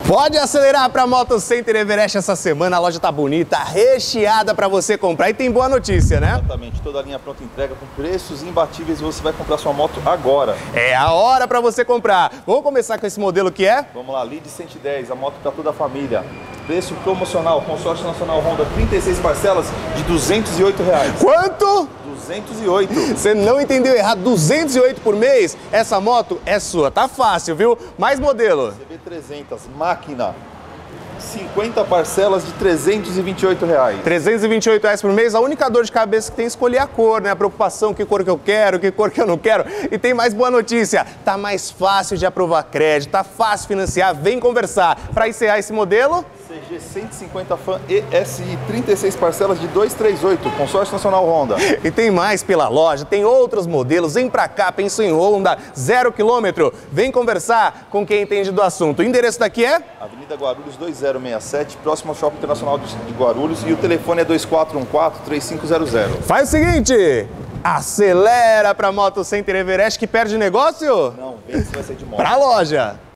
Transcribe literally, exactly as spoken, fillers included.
Pode acelerar para a Moto Center Everest essa semana. A loja tá bonita, recheada para você comprar e tem boa notícia, né? Exatamente, toda a linha pronta entrega com preços imbatíveis. Você vai comprar sua moto agora. É a hora para você comprar. Vamos começar com esse modelo que é? Vamos lá, Lead cento e dez, a moto para toda a família. Preço promocional, consórcio nacional Honda, trinta e seis parcelas de duzentos e oito reais. Quanto? duzentos e oito. Você não entendeu errado, duzentos e oito por mês? Essa moto é sua, tá fácil, viu? Mais modelo. C B trezentos, máquina, cinquenta parcelas de trezentos e vinte e oito reais. trezentos e vinte e oito reais por mês, a única dor de cabeça que tem é escolher a cor, né? A preocupação, que cor que eu quero, que cor que eu não quero. E tem mais boa notícia, tá mais fácil de aprovar crédito, tá fácil financiar, vem conversar. Para encerrar esse modelo... C G cento e cinquenta Fan E S I, trinta e seis parcelas de duzentos e trinta e oito, consórcio nacional Honda. E tem mais pela loja, tem outros modelos, vem pra cá, pensa em Honda, zero quilômetro. Vem conversar com quem entende do assunto. O endereço daqui é? Avenida Guarulhos dois zero seis sete, próximo ao Shopping Internacional de Guarulhos, e o telefone é dois quatro um quatro, três cinco zero zero. Faz o seguinte, acelera pra Moto Center Everest que perde negócio? Não, vem que você vai sair de moto. Pra loja.